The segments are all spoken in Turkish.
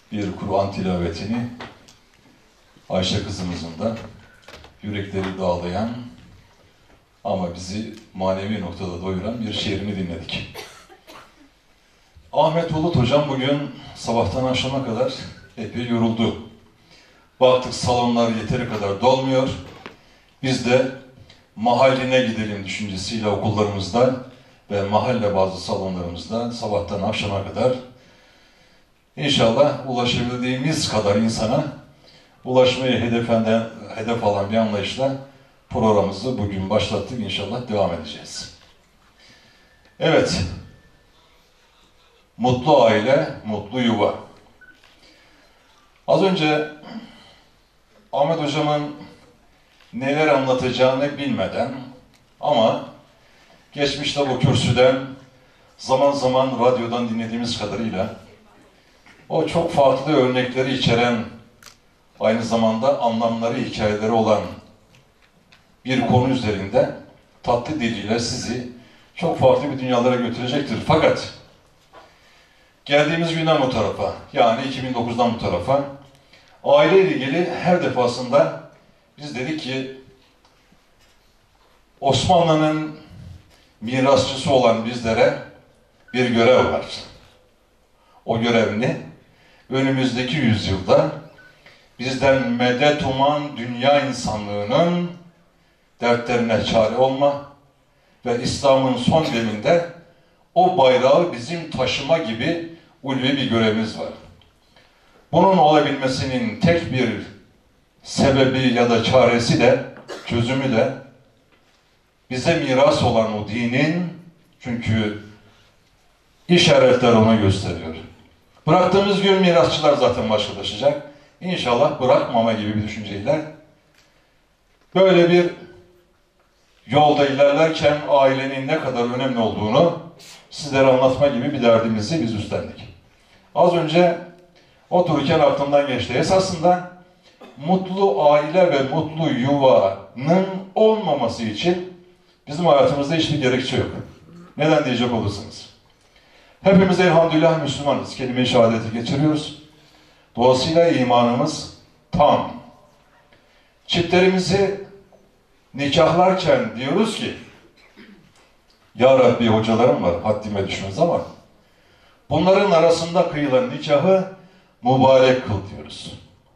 bir Kur'an tilavetini Ayşe kızımızın da yürekleri dağlayan ama bizi manevi noktada doyuran bir şiirini dinledik. Ahmet Bulut hocam bugün sabahtan akşama kadar epey yoruldu. Baktık salonlar yeteri kadar dolmuyor. Biz de mahalline gidelim düşüncesiyle okullarımızda ve mahalle bazı salonlarımızda sabahtan akşama kadar İnşallah ulaşabildiğimiz kadar insana ulaşmayı hedef alan bir anlayışla programımızı bugün başlattık. İnşallah devam edeceğiz. Evet, mutlu aile, mutlu yuva. Az önce Ahmet Hocam'ın neler anlatacağını bilmeden ama geçmişte bu kürsüden zaman zaman radyodan dinlediğimiz kadarıyla o çok farklı örnekleri içeren, aynı zamanda anlamları, hikayeleri olan bir konu üzerinde tatlı diliyle sizi çok farklı bir dünyalara götürecektir. Fakat geldiğimiz günden bu tarafa, yani 2009'dan bu tarafa aile ile ilgili her defasında biz dedik ki Osmanlı'nın mirasçısı olan bizlere bir görev var. O görev ne? Önümüzdeki yüzyılda bizden medet uman dünya insanlığının dertlerine çare olma ve İslam'ın son deminde o bayrağı bizim taşıma gibi ulvi bir görevimiz var. Bunun olabilmesinin tek bir sebebi ya da çaresi de, çözümü de bize miras olan o dinin, çünkü işaretler ona gösteriyor. Bıraktığımız gün mirasçılar zaten başkalaşacak. İnşallah bırakmama gibi bir düşünceyle böyle bir yolda ilerlerken ailenin ne kadar önemli olduğunu sizlere anlatma gibi bir derdimizi biz üstlendik. Az önce otururken aklımdan geçti. Esasında mutlu aile ve mutlu yuvanın olmaması için bizim hayatımızda hiçbir gerekçe yok. Neden diyecek olursunuz? Hepimiz elhamdülillah Müslümanız. Kelime-i şehadeti geçiriyoruz. Dolayısıyla imanımız tam. Çiftlerimizi nikahlarken diyoruz ki, Ya Rabbi hocalarım var, haddime düşmez ama bunların arasında kıyılan nikahı mübarek kıl diyoruz.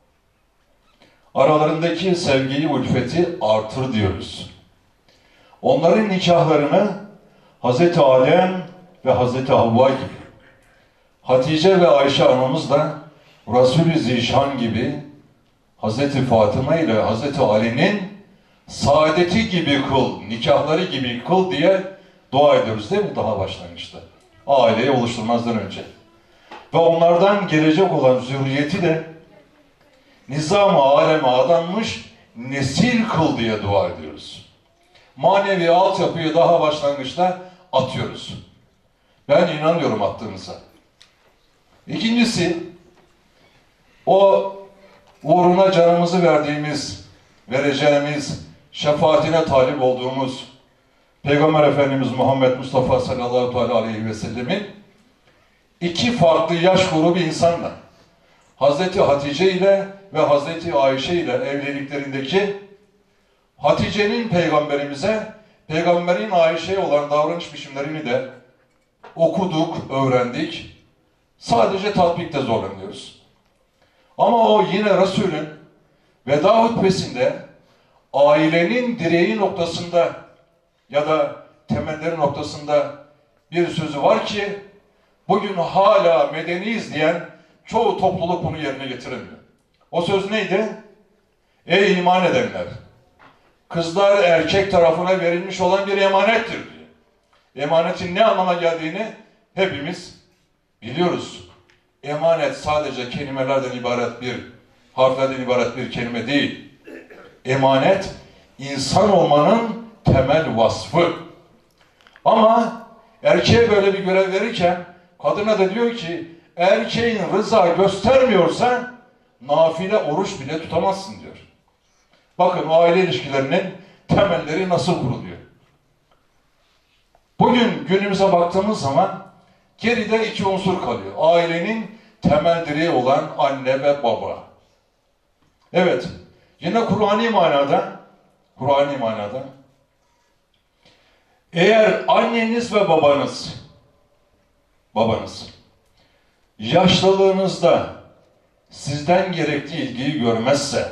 Aralarındaki sevgiyi, ulfeti artır diyoruz. Onların nikahlarını Hazreti Adem ve Hazreti Havva gibi, Hatice ve Ayşe anamız da Resul-i Zişan gibi, Hazreti Fatıma ile Hazreti Ali'nin saadeti gibi kıl, nikahları gibi kıl diye dua ediyoruz değil mi daha başlangıçta? Aileyi oluşturmazdan önce. Ve onlardan gelecek olan zürriyeti de nizam-ı aleme adanmış nesil kıl diye dua ediyoruz. Manevi altyapıyı daha başlangıçta atıyoruz. Ben inanıyorum attığımıza. İkincisi, o uğruna canımızı vereceğimiz, şefaatine talip olduğumuz Peygamber Efendimiz Muhammed Mustafa sallallahu aleyhi ve sellemin iki farklı yaş grubu insanla Hazreti Hatice ile ve Hazreti Ayşe ile evliliklerindeki Hatice'nin peygamberin Ayşe'ye olan davranış biçimlerini de okuduk, öğrendik. Sadece tatbikte zorlanıyoruz. Ama o yine Resul'ün veda hutbesinde ailenin direği noktasında ya da temelleri noktasında bir sözü var ki bugün hala medeniyiz diyen çoğu topluluk bunu yerine getiremiyor. O söz neydi? Ey iman edenler! Kızlar erkek tarafına verilmiş olan bir emanettir diyor. Emanetin ne anlama geldiğini hepimiz biliyoruz. Emanet sadece kelimelerden ibaret harflerden ibaret bir kelime değil. Emanet, insan olmanın temel vasfı. Ama erkeğe böyle bir görev verirken, kadına da diyor ki, erkeğin rıza göstermiyorsa, nafile oruç bile tutamazsın diyor. Bakın o aile ilişkilerinin temelleri nasıl kuruluyor. Bugün günümüze baktığımız zaman geride iki unsur kalıyor. Ailenin temel direği olan anne ve baba. Evet, yine Kur'ani manada eğer anneniz ve babanız yaşlılığınızda sizden gerekli ilgiyi görmezse,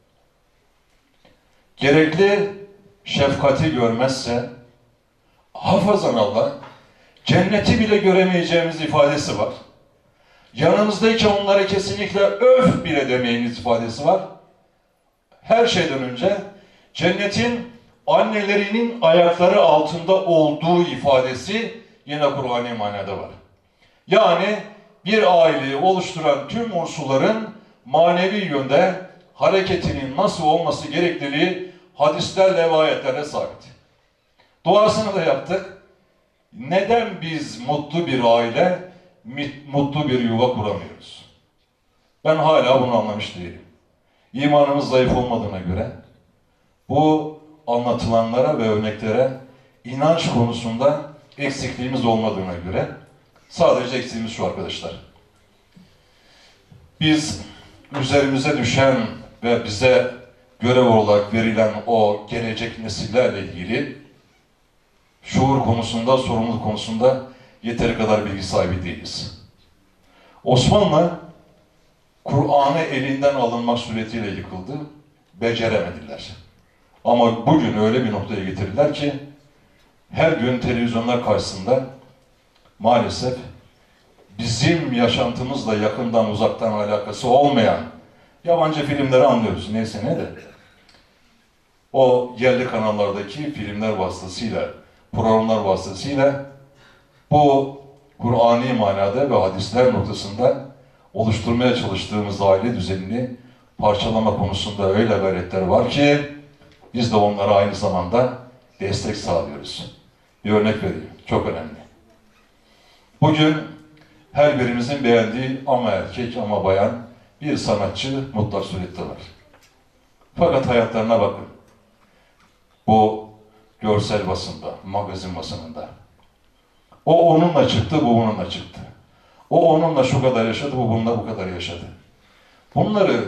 gerekli şefkati görmezse, hafazan Allah, cenneti bile göremeyeceğimiz ifadesi var. Yanınızdayken onlara kesinlikle öf bile demeyiniz ifadesi var. Her şeyden önce cennetin annelerinin ayakları altında olduğu ifadesi yine Kur'ani manada var. Yani bir aileyi oluşturan tüm unsurların manevi yönde hareketinin nasıl olması gerektiği hadislerle ve ayetlerle sabit. Duasını da yaptık. Neden biz mutlu bir aile, mutlu bir yuva kuramıyoruz? Ben hala bunu anlamış değilim. İmanımız zayıf olmadığına göre bu anlatılanlara ve örneklere inanç konusunda eksikliğimiz olmadığına göre sadece eksiğimiz şu arkadaşlar. Biz üzerimize düşen ve bize görev olarak verilen o gelecek nesillerle ilgili şuur konusunda, sorumluluk konusunda yeteri kadar bilgi sahibi değiliz. Osmanlı, Kur'an'ı elinden alınmak suretiyle yıkıldı, beceremediler. Ama bugün öyle bir noktaya getirdiler ki, her gün televizyonlar karşısında maalesef bizim yaşantımızla yakından uzaktan alakası olmayan yabancı filmleri anlıyoruz. Neyse ne de. O yerli kanallardaki filmler vasıtasıyla, programlar vasıtasıyla bu Kur'ani manada ve hadisler noktasında oluşturmaya çalıştığımız aile düzenini parçalama konusunda öyle gayretler var ki biz de onlara aynı zamanda destek sağlıyoruz. Bir örnek vereyim. Çok önemli. Bugün her birimizin beğendiği ama erkek ama bayan bir sanatçı mutlak surette var. Fakat hayatlarına bakın. Bu görsel basında, magazin basınında. O onunla çıktı, bu bununla çıktı. O onunla şu kadar yaşadı, bu bununla bu kadar yaşadı. Bunları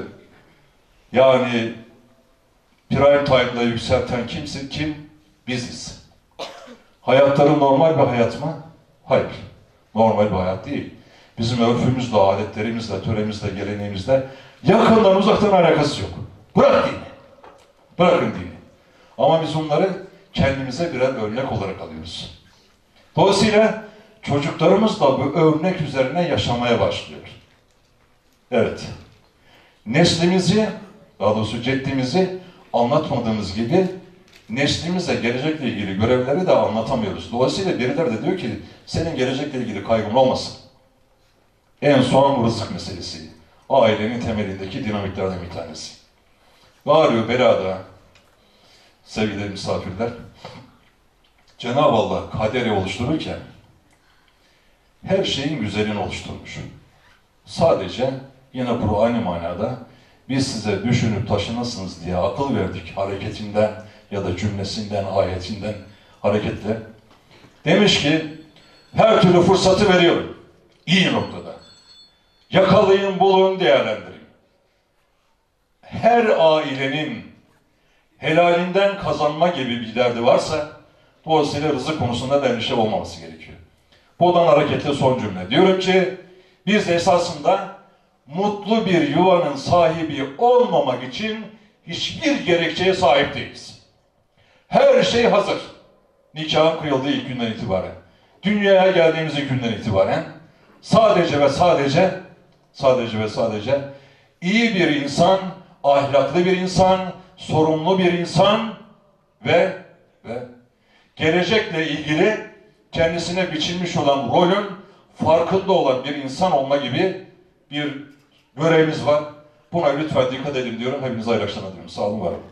yani prime time'da yükselten kim? Biziz. Hayatları normal bir hayat mı? Hayır. Normal bir hayat değil. Bizim örfümüzle, adetlerimizle, töremizle, geleneğimizle yakından uzaktan alakası yok. Bırak dini. Bırakın dini. Ama biz onları kendimize birer örnek olarak alıyoruz. Dolayısıyla çocuklarımız da bu örnek üzerine yaşamaya başlıyor. Evet. Neslimizi, daha doğrusu ceddimizi anlatmadığımız gibi neslimize gelecekle ilgili görevleri de anlatamıyoruz. Dolayısıyla birileri de diyor ki senin gelecekle ilgili kaygın olmasın. En son rızık meselesi. Ailenin temelindeki dinamiklerden bir tanesi. Bağırıyor belada sevgili misafirler. Cenab-ı Allah kaderi oluştururken her şeyin güzelini oluşturmuş. Sadece yine Kur'an-ı manada biz size düşünüp taşınasınız diye akıl verdik hareketinden ya da cümlesinden, ayetinden hareketle. Demiş ki her türlü fırsatı veriyorum. İyi noktada. Yakalayın, bulun, değerlendirin. Her ailenin helalinden kazanma gibi bir derdi varsa dolayısıyla rızık konusunda da endişe olmaması gerekiyor. Buradan hareketle son cümle. Diyorum ki biz esasında mutlu bir yuvanın sahibi olmamak için hiçbir gerekçeye sahip değiliz. Her şey hazır. Nikahın kıyıldığı ilk günden itibaren. Dünyaya geldiğimiz ilk günden itibaren sadece ve sadece iyi bir insan, ahlaklı bir insan, sorumlu bir insan ve gelecekle ilgili kendisine biçilmiş olan rolün farkında olan bir insan olma gibi bir görevimiz var. Buna lütfen dikkat edin diyorum. Hepinize hayırlı akşamlar diliyorum. Sağ olun, var olun.